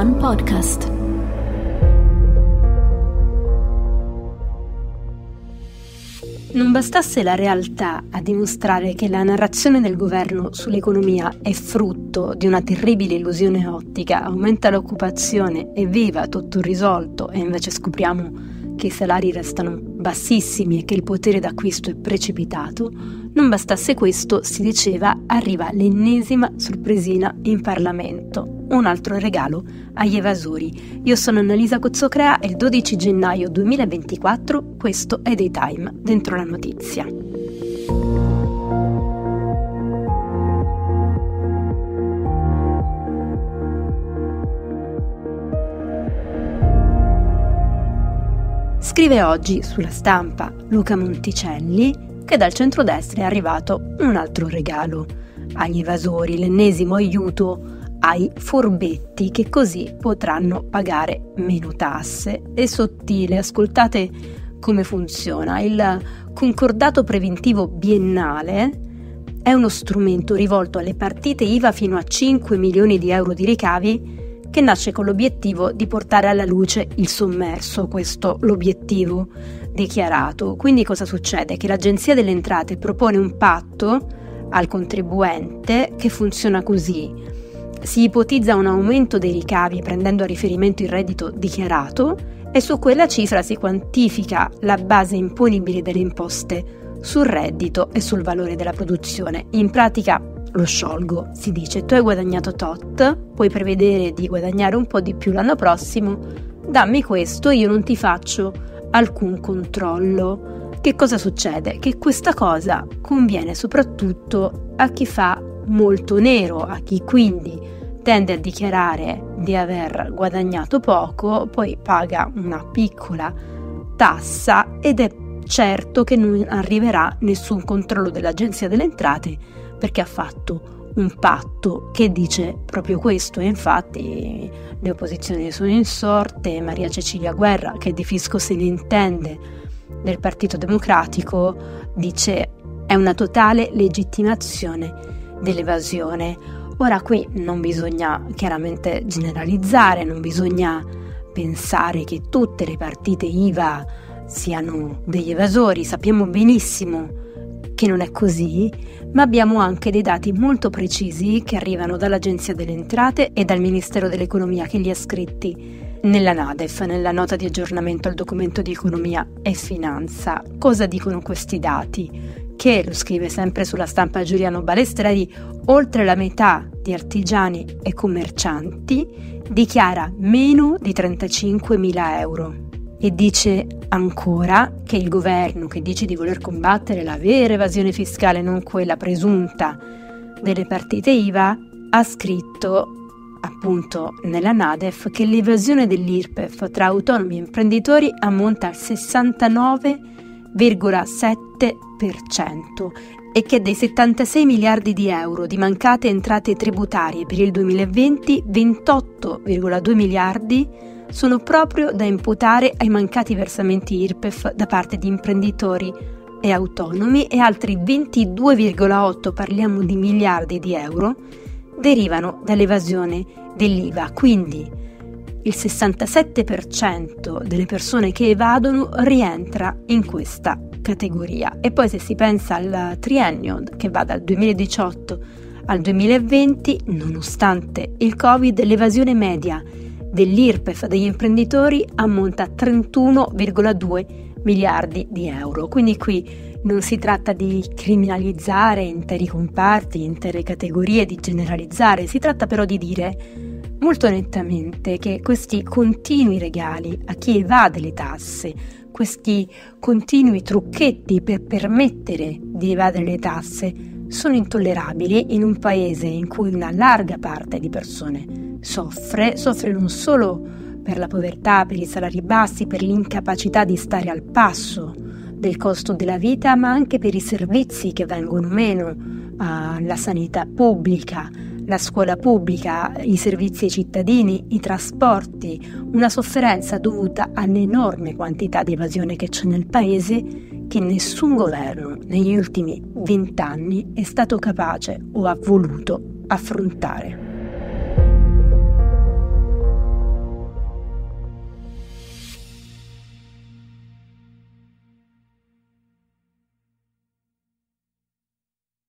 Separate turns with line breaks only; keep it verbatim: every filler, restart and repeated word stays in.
One Podcast. Non bastasse la realtà a dimostrare che la narrazione del governo sull'economia è frutto di una terribile illusione ottica, aumenta l'occupazione, è viva, tutto risolto, e invece scopriamo che i salari restano bassissimi e che il potere d'acquisto è precipitato, non bastasse questo, si diceva, arriva l'ennesima sorpresina in Parlamento, un altro regalo agli evasori. Io sono Annalisa Cozzocrea e il dodici gennaio duemilaventiquattro questo è Daytime, dentro la notizia. Scrive oggi sulla Stampa Luca Monticelli che dal centrodestra è arrivato un altro regalo agli evasori, l'ennesimo aiuto ai furbetti che così potranno pagare meno tasse. È sottile, ascoltate come funziona. Il concordato preventivo biennale è uno strumento rivolto alle partite I V A fino a cinque milioni di euro di ricavi che nasce con l'obiettivo di portare alla luce il sommerso, questo l'obiettivo dichiarato. Quindi cosa succede? Che l'Agenzia delle Entrate propone un patto al contribuente che funziona così. Si ipotizza un aumento dei ricavi prendendo a riferimento il reddito dichiarato e su quella cifra si quantifica la base imponibile delle imposte sul reddito e sul valore della produzione. In pratica lo sciolgo, si dice: tu hai guadagnato tot, puoi prevedere di guadagnare un po' di più l'anno prossimo, dammi questo, io non ti faccio alcun controllo. Che cosa succede? Che questa cosa conviene soprattutto a chi fa molto nero, a chi quindi tende a dichiarare di aver guadagnato poco, poi paga una piccola tassa ed è certo che non arriverà nessun controllo dell'Agenzia delle Entrate perché ha fatto un patto che dice proprio questo. E infatti le opposizioni sono insorte. Maria Cecilia Guerra, che di fisco se ne intende, del Partito Democratico, dice è una totale legittimazione dell'evasione. Ora qui non bisogna chiaramente generalizzare, non bisogna pensare che tutte le partite I V A siano degli evasori, sappiamo benissimo che non è così, ma abbiamo anche dei dati molto precisi che arrivano dall'Agenzia delle Entrate e dal Ministero dell'Economia che li ha scritti nella NADEF, nella nota di aggiornamento al documento di economia e finanza. Cosa dicono questi dati? Che, lo scrive sempre sulla Stampa Giuliano Balestreri, oltre la metà di artigiani e commercianti dichiara meno di trentacinquemila euro. E dice ancora che il governo, che dice di voler combattere la vera evasione fiscale, non quella presunta delle partite I V A, ha scritto appunto nella NADEF che l'evasione dell'I R P E F tra autonomi e imprenditori ammonta al sessantanove virgola sette per cento e che dei settantasei miliardi di euro di mancate entrate tributarie per il duemilaventi, ventotto virgola due miliardi sono proprio da imputare ai mancati versamenti I R P E F da parte di imprenditori e autonomi, e altri ventidue virgola otto, parliamo di miliardi di euro, derivano dall'evasione dell'I V A. Quindi il sessantasette per cento delle persone che evadono rientra in questa categoria. E poi se si pensa al triennio che va dal duemiladiciotto al duemilaventi, nonostante il Covid, l'evasione media dell'I R P E F degli imprenditori ammonta a trentuno virgola due miliardi di euro. Quindi qui non si tratta di criminalizzare interi comparti, intere categorie, di generalizzare, si tratta però di dire molto nettamente che questi continui regali a chi evade le tasse, questi continui trucchetti per permettere di evadere le tasse sono intollerabili in un paese in cui una larga parte di persone soffre, soffre non solo per la povertà, per i salari bassi, per l'incapacità di stare al passo del costo della vita, ma anche per i servizi che vengono meno, uh, la sanità pubblica, la scuola pubblica, i servizi ai cittadini, i trasporti, una sofferenza dovuta all'enorme quantità di evasione che c'è nel paese che nessun governo negli ultimi vent'anni è stato capace o ha voluto affrontare.